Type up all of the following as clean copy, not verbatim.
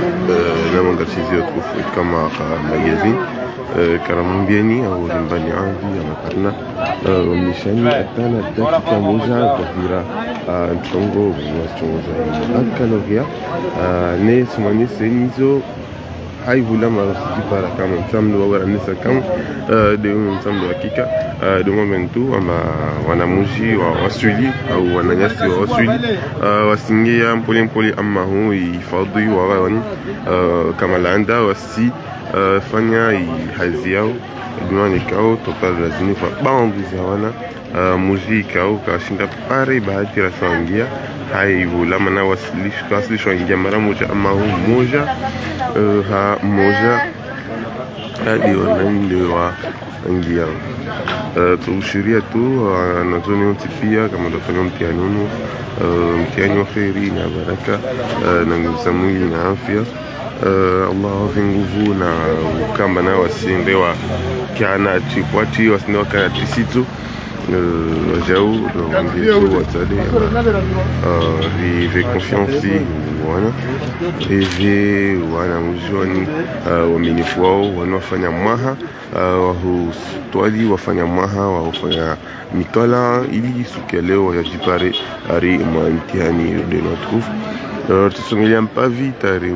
لما نركز يطوف كما مجازين كرمبياني أو رمباني عندي أنا كرنا ومشاني أتانا دقيقة موجة كثيرة نشونغو بموجة أكلوغيا ناس ما نسينيزو هاي ولا ما رصدي بارا كم نسمع وورا نسا كم ديوم نسمع hakika دومامنتو أما wanamuji wa Australia au wananyasi wa Australia wasingia mpole mpole ama huu ifadhi wa wani kama landa wasi fanya hazi yao dunia kao total lazini fa baongozi hawana muji kao kashinda pare bahati rasangia hai wala mana wasilishwa ingia mara moja ama huu moja ha moja hadi wanaendelea ingia tushiria tu nazoni mtipia kama tutafanya mtihani wa kheri na baraka na nguvu mwili na afya Allah awape nguvu na kamba na wasiendewa kana chikwati wasindewa kana tisitu jau ndio watale rive confiance wana rive wana mjoni waminifu wao wanaofanya mwaha wahustwali wafanya mwaha wafanya mikola ili siku ya leo wajipare ari mtihani de notre tusongelea mpavi tari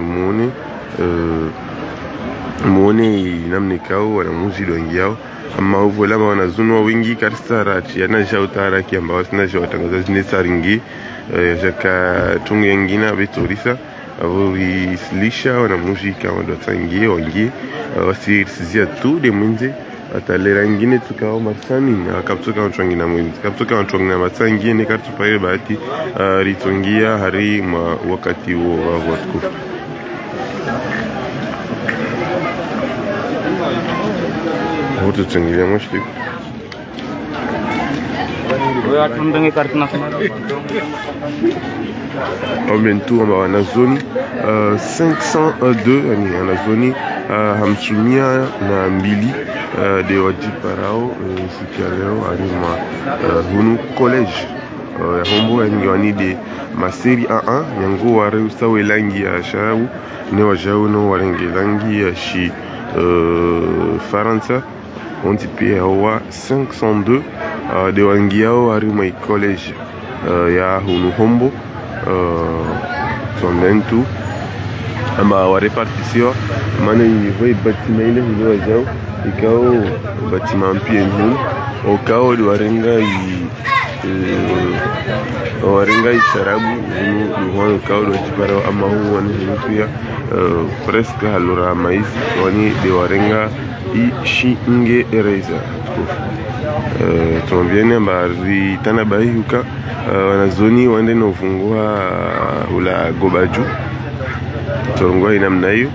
muone namna kao wana muji dongiao ama uvola wanazunwa wingi karisarachi yanajia utaraki ambao sinajia watangaza zine saringi jaka tungu yengina vitorisa avo islisha wanamuji kama dotangie wangie wasirisizia tu de mwinze atalera ngine tukao marsani akaptuka wanchongina mwinze kaptuka wanchongina matsangie ne kartupaye bahati ritongia hari ma wakati wo wavotku Hotu tsengilia moshti. Oya tundengi kartna samara. Aumentu amba wana zoni 502 yani ana zoni hamsumia na mbili de wajiparao sikialeo alima hunu college ya hombo yani de maseri A1 yango wareusa welangi ya shawu ne wajauno warengi langi ya shi Faransa on tipie awa 502 de wangiao arima college ya hunu hombo sondentu amba wa repartition mana yi batima ile hizo jao ikao batima mpie hunu okao de warenga sharabu hunu kao do jipara ama hunu wani pia presque halura mais wani de warenga shinge ereza tuambiane mbari tana bahiuka wanazoni wande na ufungua ula gobaju torongwa inamna hiyo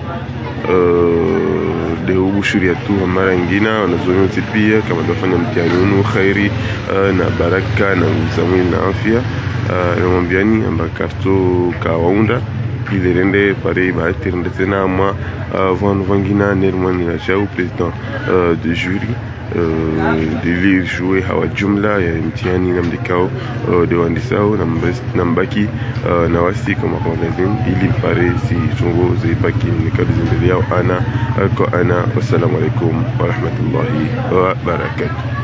de ubushuria tu mara nyingine wanazoni utipia kama dafanya mtihani khairi na baraka na mzamini na afya namwambiani amba karto kawaunda ile rende pare bahati rende tena ama vangina nermani na chau president de jury de lire jouer hawa jumla ya mtihani na mdikao de wandisao na mbaki na wasi kama magazine ili pare si chungo zibaki nikadi zindelea ana kwa ana. Wassalamu alaikum wa rahmatullahi wa barakatuh.